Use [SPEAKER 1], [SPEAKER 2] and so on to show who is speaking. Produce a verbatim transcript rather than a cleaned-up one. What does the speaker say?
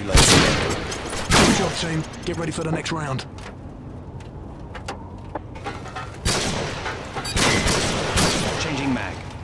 [SPEAKER 1] Good job, team. Get ready for the next round.
[SPEAKER 2] Changing mag.